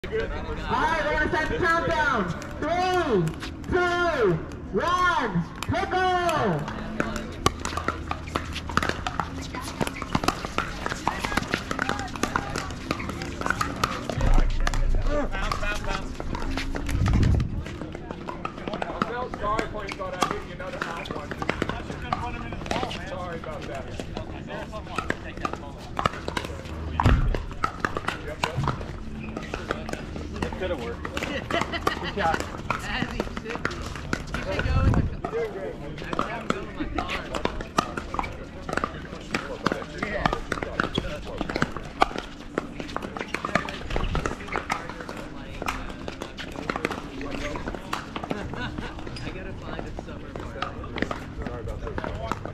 Alright, we're gonna start the countdown. 3, 2, 1, pickle! Sorry, point guard. I gave you another half one. I should have run him in the ball, man. Sorry about that. Take that ball. It could have worked. Good job. As he should be. You should go in the car. You're doing great. I should have him go in my car. Yeah. I gotta find a summer party. Sorry about that.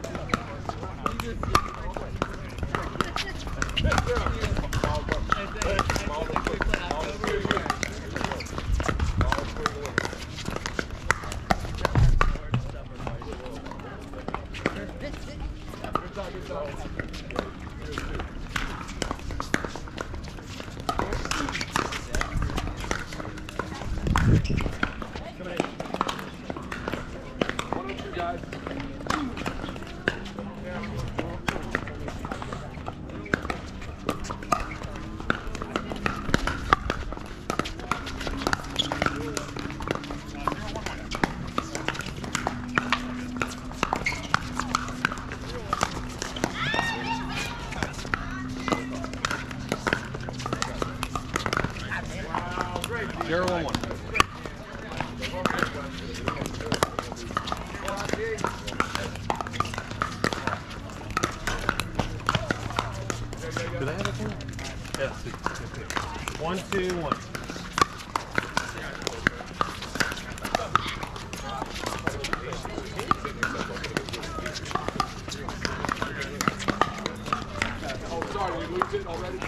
Zero, 1, 1. Do they have a team? Yes. 1, 2, 1. Oh, sorry, we moved it already.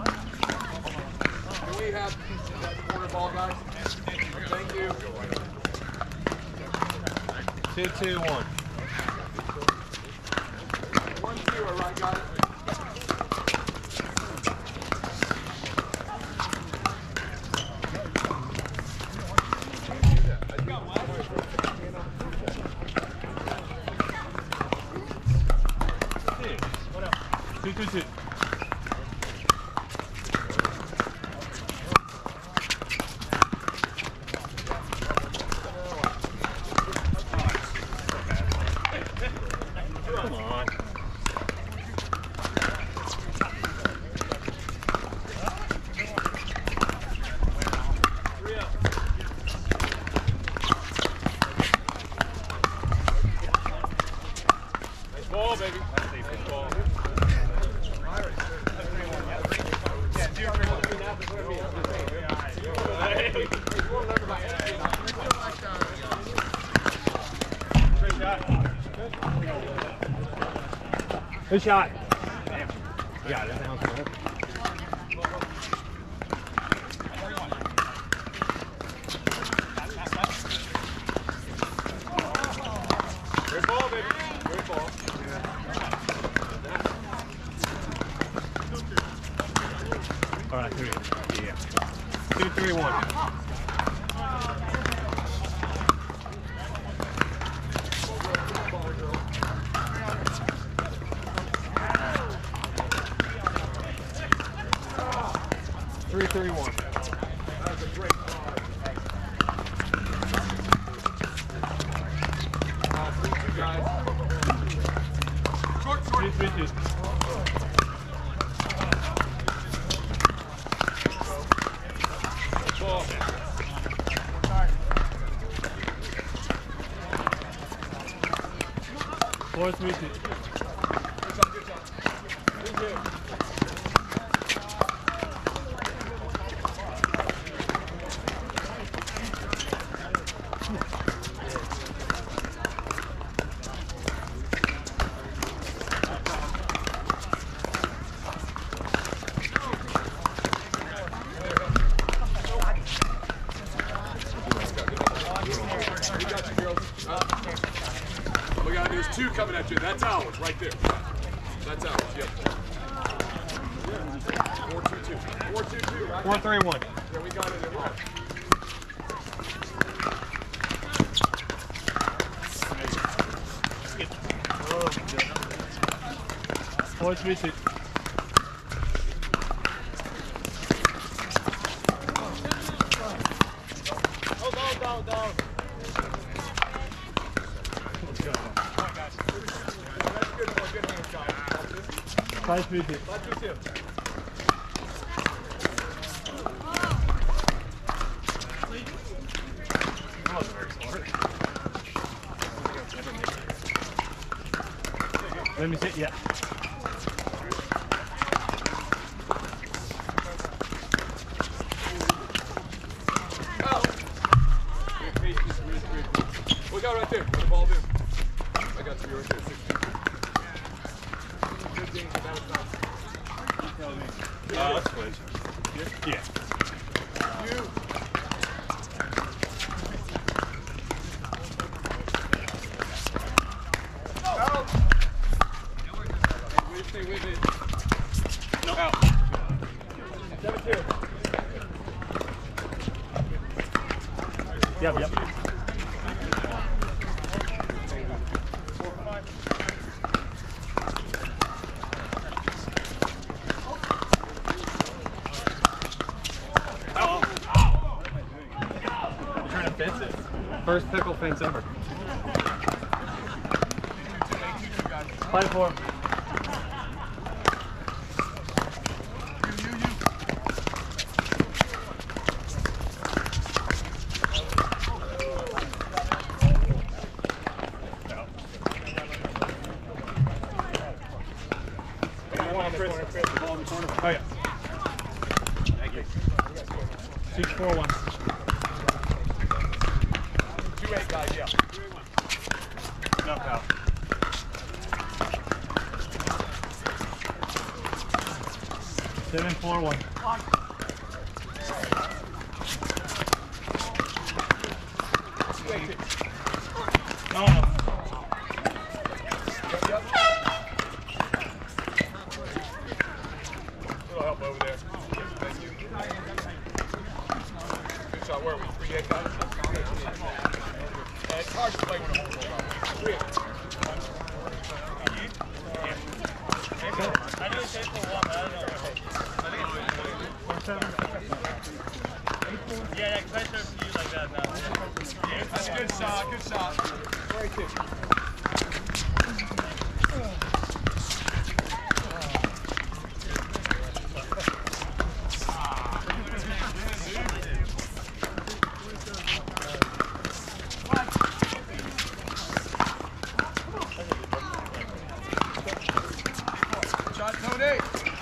Can we have that corner ball, guys? Thank you. 2, 2, 1. 1, 2, all right, guys. Two, 2, 2. Come on. Nice ball, baby. Nice ball. Good shot. Damn. You got it. Great ball, baby. Great ball. All right, 3. Yeah. 2, 3, 1. Three, 3, 1. That was a great ball. 3, 2, guys. Short, 3, 2. Ball. 4, 3, 2. Good shot, good shot. 3, 2. We got there's 2 coming at you. That's ours, right there. That's ours. Yep. 4-2-2. 4-2-2, right? 4-3-1. Yeah, we got it in one. Pode mexer. Down. That's good hands, guys. 5 meter. Let's do two. Let me see. Yeah. We got right there. Where the ball is. I got you right there. 16. Good game. That was nice. Let's switch. Yeah. You. Out. Stay with it. No. Out. 7-2. Yep. Trying to fence it. First pickle fence ever. 5-4. Oh yeah. Thank you. 6-4-1. 2-8 guys, yeah. No foul. 7-4-1. No. Yep. Little help over there. Thank you. Good shot. Where are we? 3-8 guys? It's hard to play when a whole ball out. 3-8. I know it's 8-4-1, but I don't know. Yeah, because I serve to you like that now. That's a good shot. Good shot. Great kick. Shot, Tony.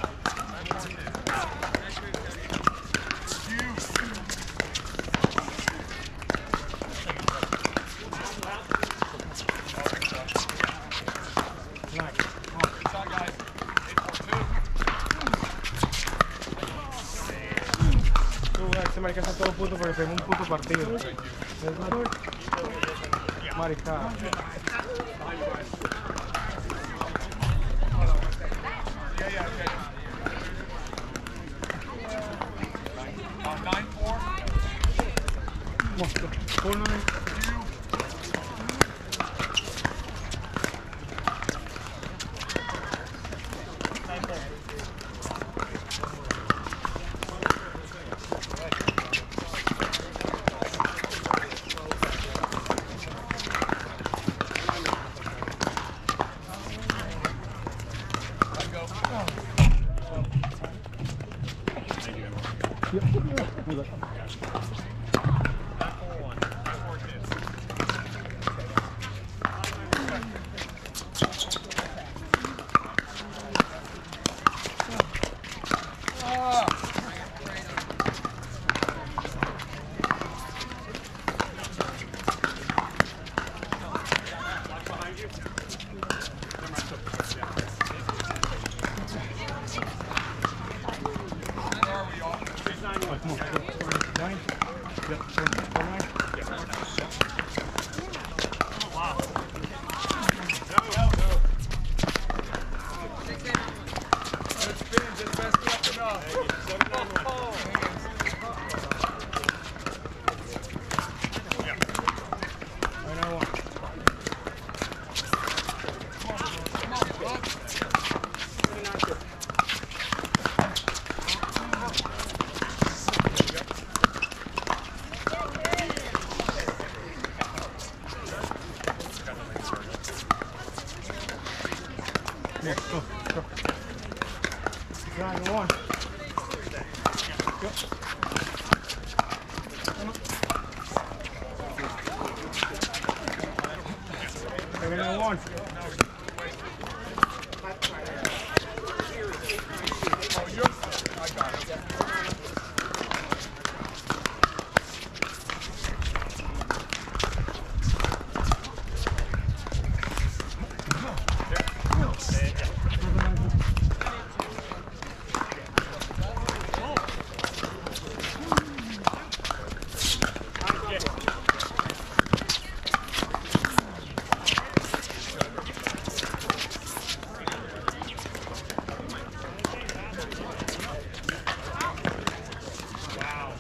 Marica está todo puto porque tengo un puto partido. Marica. Yeah, okay. 9-4. Good spin, just messed up enough.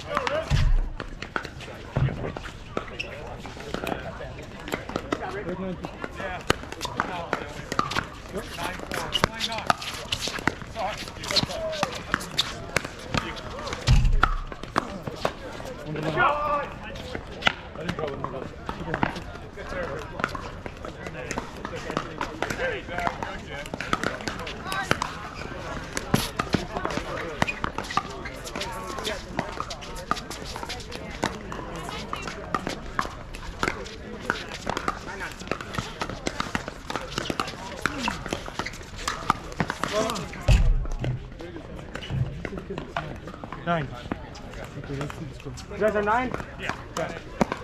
Nine. You guys are 9? Yeah. Okay.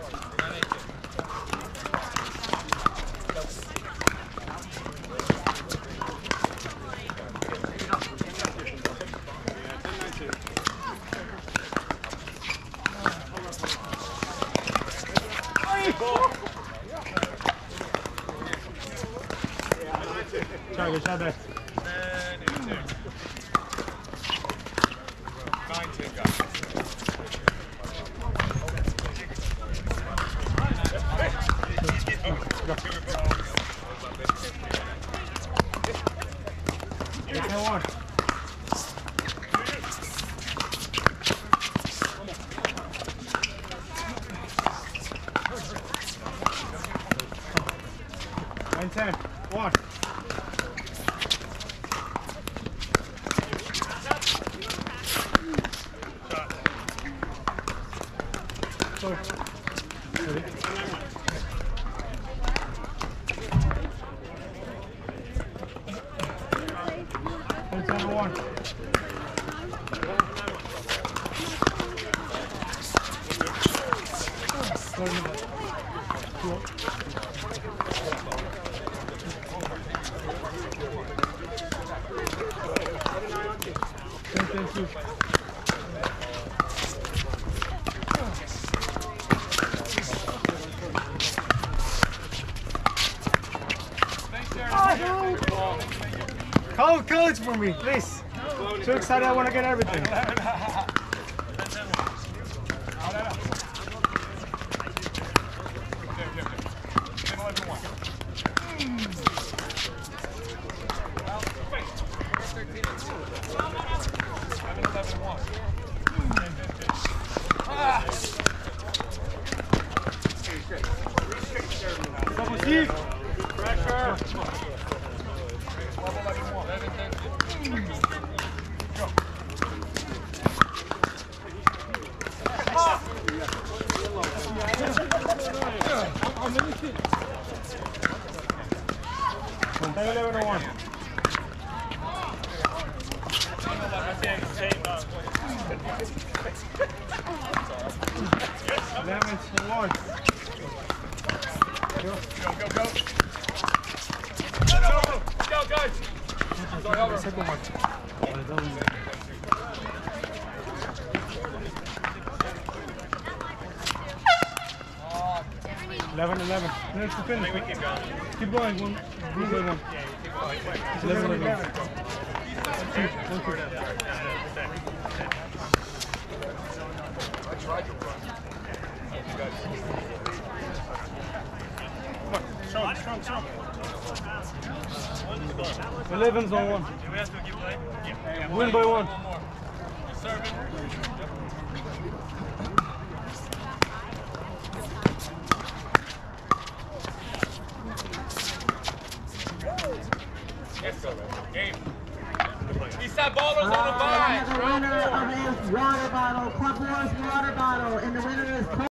Try, good shot there. 19 guys. Nine, 10. One. Call it for me, please. Too excited, I want to get everything. Pressure. 11-1. Go, guys. Sorry, over. Second one. 11-11. Minutes to finish. We keep going. Keep going. One by one. Yeah, keep going. It's 11-11. I tried to run. You guys. Come on, strong. 11's on one. Do we have to keep playing? Yeah. Win by one. One more. Serving. Let's go, man. Game. Eastside Ballers on the bye. The winner of this water bottle, Club Wars water bottle, and the winner is